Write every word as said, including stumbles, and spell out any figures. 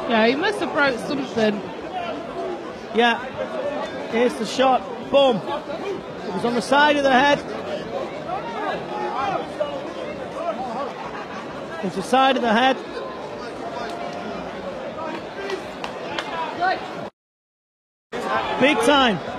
Yeah, he must have broke something. Yeah. Here's the shot. Boom. It was on the side of the head. It's the side of the head. Big time.